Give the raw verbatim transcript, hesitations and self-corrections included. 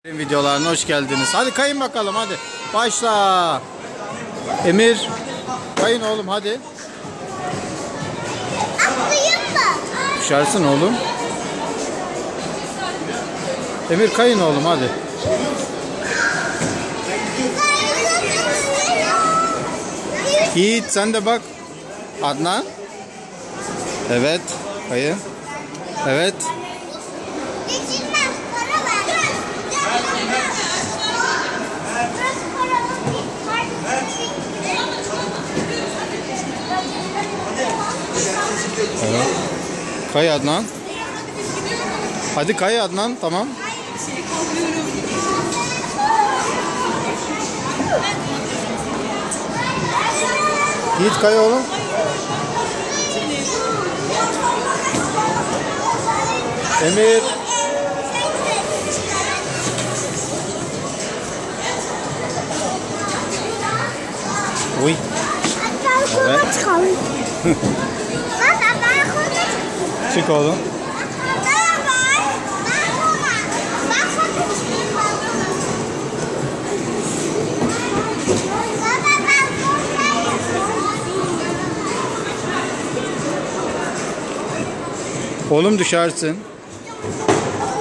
Videolarına hoş geldiniz. Hadi kayın bakalım, hadi. Başla. Emir. Kayın oğlum, hadi. Atlayayım mı? Düşersin oğlum. Emir kayın oğlum, hadi. Yiğit sen de bak. Adnan. Evet. Kayın. Evet. Geçilmez, para ver. Evet. Kay Adnan. Hadi kay Adnan, tamam. Yiğit kay oğlum. Emir. Uy. Evet. Çık oğlum. Oğlum düşersin.